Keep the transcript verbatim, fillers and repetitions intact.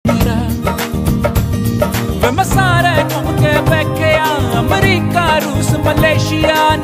वे मैं सारे घूम के बैठे अमरीका रूस मलेशिया